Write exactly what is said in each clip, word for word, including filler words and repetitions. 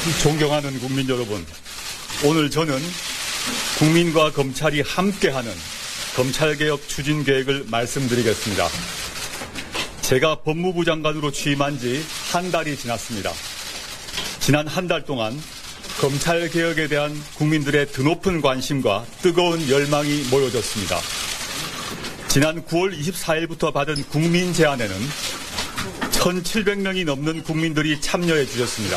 존경하는 국민 여러분, 오늘 저는 국민과 검찰이 함께하는 검찰개혁 추진 계획을 말씀드리겠습니다. 제가 법무부 장관으로 취임한 지 한 달이 지났습니다. 지난 한 달 동안 검찰개혁에 대한 국민들의 드높은 관심과 뜨거운 열망이 모여졌습니다. 지난 구월 이십사일부터 받은 국민 제안에는 천칠백 명이 넘는 국민들이 참여해 주셨습니다.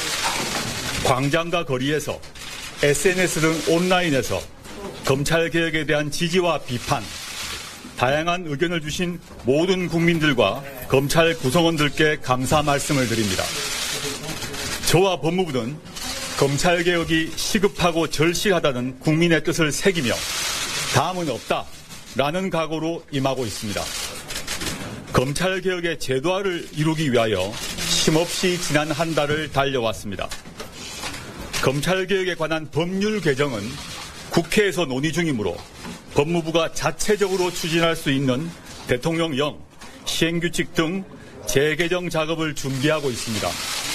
광장과 거리에서, 에스엔에스 등 온라인에서 검찰개혁에 대한 지지와 비판, 다양한 의견을 주신 모든 국민들과 검찰 구성원들께 감사 말씀을 드립니다. 저와 법무부는 검찰개혁이 시급하고 절실하다는 국민의 뜻을 새기며 다음은 없다라는 각오로 임하고 있습니다. 검찰개혁의 제도화를 이루기 위하여 쉼없이 지난 한 달을 달려왔습니다. 검찰개혁에 관한 법률 개정은 국회에서 논의 중이므로 법무부가 자체적으로 추진할 수 있는 대통령령, 시행규칙 등 재개정 작업을 준비하고 있습니다.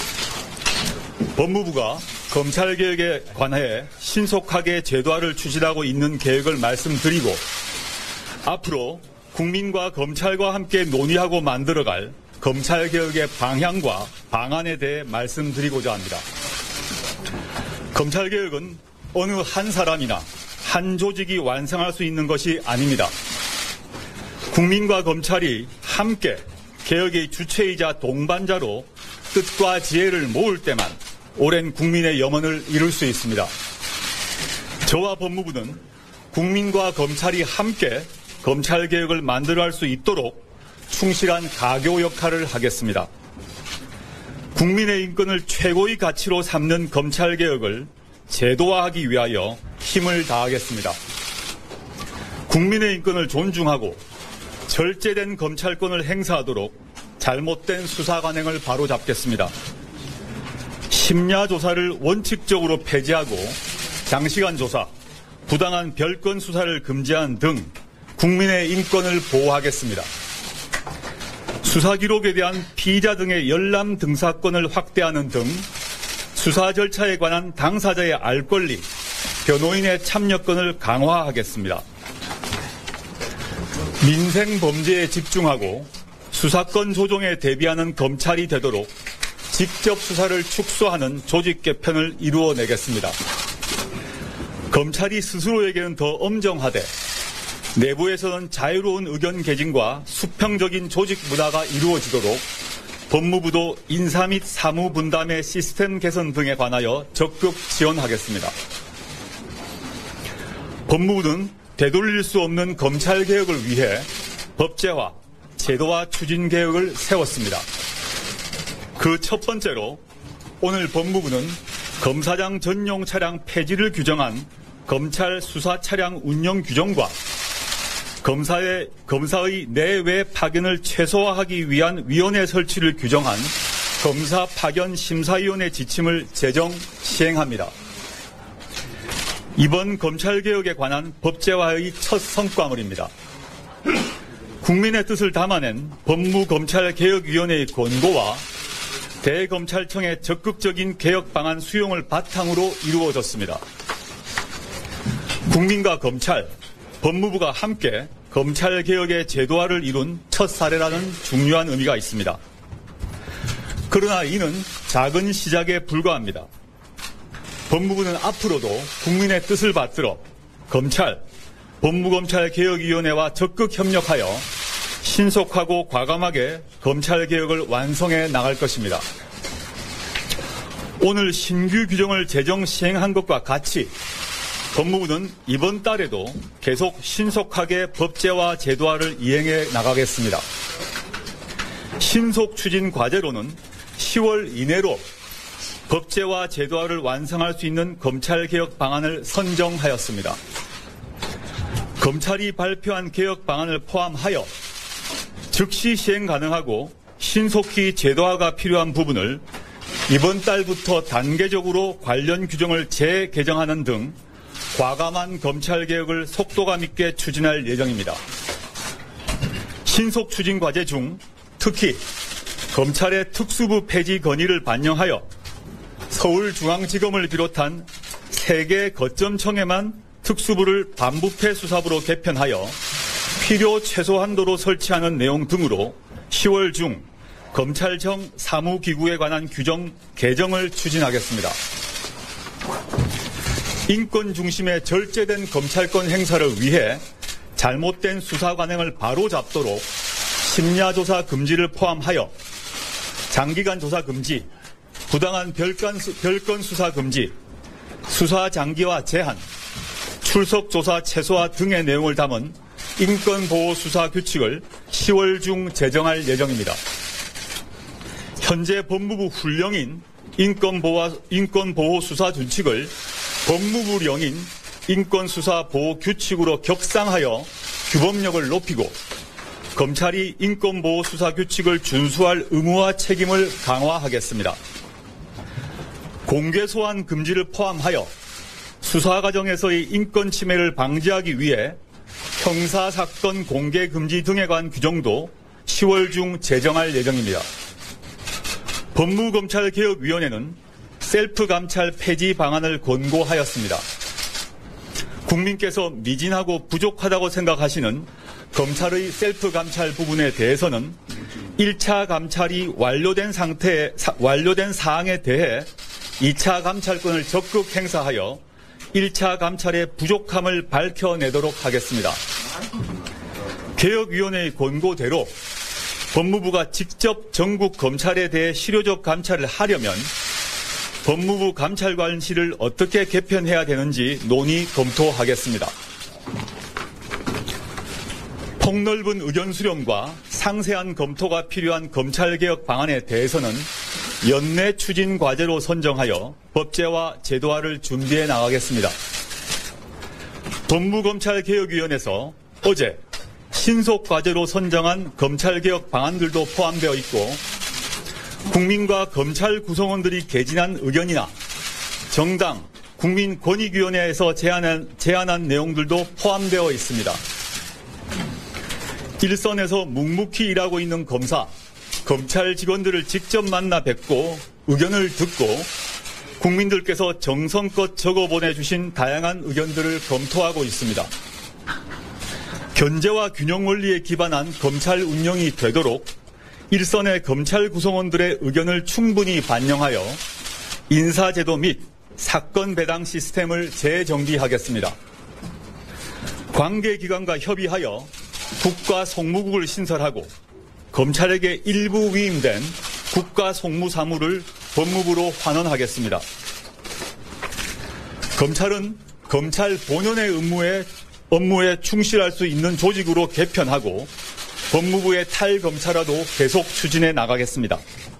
법무부가 검찰개혁에 관해 신속하게 제도화를 추진하고 있는 계획을 말씀드리고 앞으로 국민과 검찰과 함께 논의하고 만들어갈 검찰개혁의 방향과 방안에 대해 말씀드리고자 합니다. 검찰개혁은 어느 한 사람이나 한 조직이 완성할 수 있는 것이 아닙니다. 국민과 검찰이 함께 개혁의 주체이자 동반자로 뜻과 지혜를 모을 때만 오랜 국민의 염원을 이룰 수 있습니다. 저와 법무부는 국민과 검찰이 함께 검찰개혁을 만들어갈 수 있도록 충실한 가교 역할을 하겠습니다. 국민의 인권을 최고의 가치로 삼는 검찰개혁을 제도화하기 위하여 힘을 다하겠습니다. 국민의 인권을 존중하고 절제된 검찰권을 행사하도록 잘못된 수사 관행을 바로잡겠습니다. 심야 조사를 원칙적으로 폐지하고 장시간 조사, 부당한 별건 수사를 금지하는 등 국민의 인권을 보호하겠습니다. 수사 기록에 대한 피의자 등의 열람 등사권을 확대하는 등 수사 절차에 관한 당사자의 알 권리, 변호인의 참여권을 강화하겠습니다. 민생 범죄에 집중하고 수사권 조정에 대비하는 검찰이 되도록 직접 수사를 축소하는 조직 개편을 이루어내겠습니다. 검찰이 스스로에게는 더 엄정하되 내부에서는 자유로운 의견 개진과 수평적인 조직 문화가 이루어지도록 법무부도 인사 및 사무 분담의 시스템 개선 등에 관하여 적극 지원하겠습니다. 법무부는 되돌릴 수 없는 검찰개혁을 위해 법제화, 제도화 추진 계획을 세웠습니다. 그 첫 번째로 오늘 법무부는 검사장 전용 차량 폐지를 규정한 검찰 수사 차량 운영 규정과 검사의, 검사의 내외 파견을 최소화하기 위한 위원회 설치를 규정한 검사 파견 심사위원회 지침을 제정 시행합니다. 이번 검찰개혁에 관한 법제화의 첫 성과물입니다. 국민의 뜻을 담아낸 법무검찰개혁위원회의 권고와 대검찰청의 적극적인 개혁 방안 수용을 바탕으로 이루어졌습니다. 국민과 검찰, 법무부가 함께 검찰개혁의 제도화를 이룬 첫 사례라는 중요한 의미가 있습니다. 그러나 이는 작은 시작에 불과합니다. 법무부는 앞으로도 국민의 뜻을 받들어 검찰, 법무검찰개혁위원회와 적극 협력하여 신속하고 과감하게 검찰개혁을 완성해 나갈 것입니다. 오늘 신규 규정을 제정 시행한 것과 같이 법무부는 이번 달에도 계속 신속하게 법제화 제도화를 이행해 나가겠습니다. 신속 추진 과제로는 시월 이내로 법제화 제도화를 완성할 수 있는 검찰개혁 방안을 선정하였습니다. 검찰이 발표한 개혁 방안을 포함하여 즉시 시행 가능하고 신속히 제도화가 필요한 부분을 이번 달부터 단계적으로 관련 규정을 재개정하는 등 과감한 검찰개혁을 속도감 있게 추진할 예정입니다. 신속 추진 과제 중 특히 검찰의 특수부 폐지 건의를 반영하여 서울중앙지검을 비롯한 세 개 거점청에만 특수부를 반부패 수사부로 개편하여 필요 최소한도로 설치하는 내용 등으로 시월 중 검찰청 사무기구에 관한 규정 개정을 추진하겠습니다. 인권 중심의 절제된 검찰권 행사를 위해 잘못된 수사 관행을 바로잡도록 심야조사 금지를 포함하여 장기간 조사 금지, 부당한 별건, 별건 수사 금지, 수사 장기화 제한, 출석 조사 최소화 등의 내용을 담은 인권보호 수사 규칙을 시월 중 제정할 예정입니다. 현재 법무부 훈령인 인권보호, 인권보호 수사 준칙을 법무부령인 인권수사보호 규칙으로 격상하여 규범력을 높이고 검찰이 인권보호 수사 규칙을 준수할 의무와 책임을 강화하겠습니다. 공개 소환 금지를 포함하여 수사 과정에서의 인권 침해를 방지하기 위해 형사사건 공개 금지 등에 관한 규정도 시월 중 제정할 예정입니다. 법무검찰개혁위원회는 셀프 감찰 폐지 방안을 권고하였습니다. 국민께서 미진하고 부족하다고 생각하시는 검찰의 셀프 감찰 부분에 대해서는 일 차 감찰이 완료된 상태에, 사, 완료된 사항에 대해 이 차 감찰권을 적극 행사하여 일 차 감찰의 부족함을 밝혀내도록 하겠습니다. 개혁위원회의 권고대로 법무부가 직접 전국 검찰에 대해 실효적 감찰을 하려면 법무부 감찰관실을 어떻게 개편해야 되는지 논의 검토하겠습니다. 폭넓은 의견 수렴과 상세한 검토가 필요한 검찰개혁 방안에 대해서는 연내 추진 과제로 선정하여 법제화 제도화를 준비해 나가겠습니다. 법무검찰개혁위원회에서 어제 신속 과제로 선정한 검찰개혁 방안들도 포함되어 있고 국민과 검찰 구성원들이 개진한 의견이나 정당, 국민권익위원회에서 제안한, 제안한 내용들도 포함되어 있습니다. 일선에서 묵묵히 일하고 있는 검사, 검찰 직원들을 직접 만나 뵙고 의견을 듣고 국민들께서 정성껏 적어 보내주신 다양한 의견들을 검토하고 있습니다. 견제와 균형 원리에 기반한 검찰 운영이 되도록 일선의 검찰 구성원들의 의견을 충분히 반영하여 인사제도 및 사건 배당 시스템을 재정비하겠습니다. 관계기관과 협의하여 국가송무국을 신설하고 검찰에게 일부 위임된 국가송무사무를 법무부로 환원하겠습니다. 검찰은 검찰 본연의 업무에, 업무에 충실할 수 있는 조직으로 개편하고 법무부의 탈검찰화도 계속 추진해 나가겠습니다.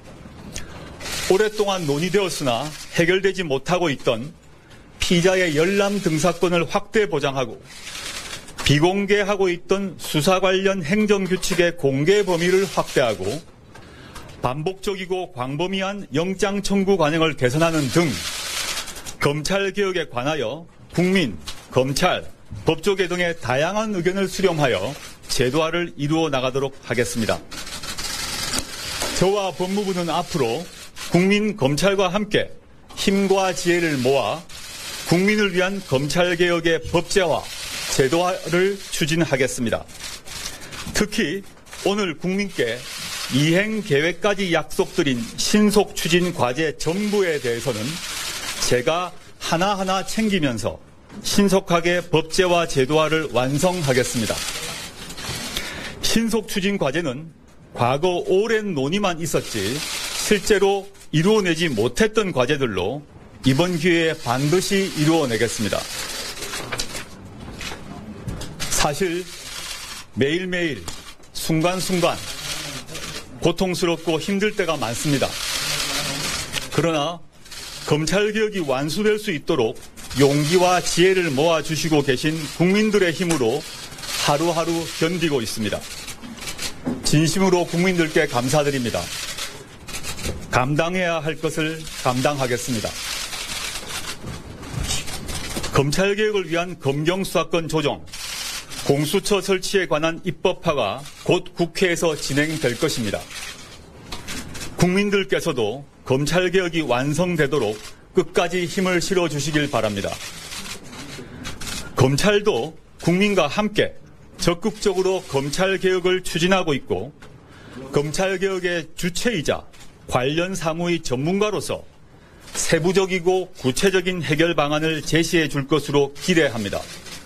오랫동안 논의되었으나 해결되지 못하고 있던 피의자의 열람 등사권을 확대 보장하고 비공개하고 있던 수사 관련 행정규칙의 공개 범위를 확대하고 반복적이고 광범위한 영장 청구 관행을 개선하는 등 검찰개혁에 관하여 국민, 검찰, 법조계 등의 다양한 의견을 수렴하여 제도화를 이루어 나가도록 하겠습니다. 저와 법무부는 앞으로 국민 검찰과 함께 힘과 지혜를 모아 국민을 위한 검찰개혁의 법제화, 제도화를 추진하겠습니다. 특히 오늘 국민께 이행 계획까지 약속드린 신속 추진 과제 전부에 대해서는 제가 하나하나 챙기면서 신속하게 법제화 제도화를 완성하겠습니다. 신속 추진 과제는 과거 오랜 논의만 있었지 실제로 이루어내지 못했던 과제들로 이번 기회에 반드시 이루어내겠습니다. 사실 매일매일 순간순간 고통스럽고 힘들 때가 많습니다. 그러나 검찰개혁이 완수될 수 있도록 용기와 지혜를 모아주시고 계신 국민들의 힘으로 하루하루 견디고 있습니다. 진심으로 국민들께 감사드립니다. 감당해야 할 것을 감당하겠습니다. 검찰개혁을 위한 검경수사권 조정, 공수처 설치에 관한 입법화가 곧 국회에서 진행될 것입니다. 국민들께서도 검찰개혁이 완성되도록 끝까지 힘을 실어주시길 바랍니다. 검찰도 국민과 함께 적극적으로 검찰개혁을 추진하고 있고 검찰개혁의 주체이자 관련 사무의 전문가로서 세부적이고 구체적인 해결 방안을 제시해 줄 것으로 기대합니다.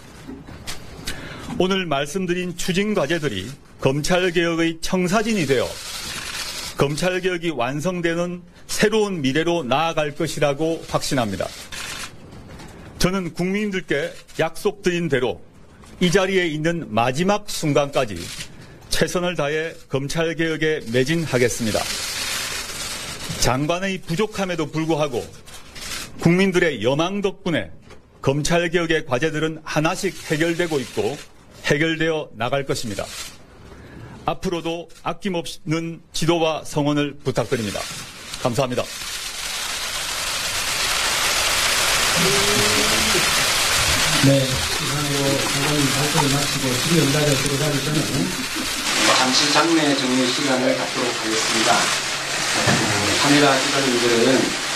오늘 말씀드린 추진 과제들이 검찰개혁의 청사진이 되어 검찰개혁이 완성되는 새로운 미래로 나아갈 것이라고 확신합니다. 저는 국민들께 약속드린 대로 이 자리에 있는 마지막 순간까지 최선을 다해 검찰개혁에 매진하겠습니다. 장관의 부족함에도 불구하고 국민들의 여망 덕분에 검찰개혁의 과제들은 하나씩 해결되고 있고 해결되어 나갈 것입니다. 앞으로도 아낌없는 지도와 성원을 부탁드립니다. 감사합니다. 네, 이상으로 장관님 발표를 마치고 질의응답에 들어가기 전에 잠시 장례 정리 시간을 갖도록 하겠습니다. 어, 카메라 기관님들은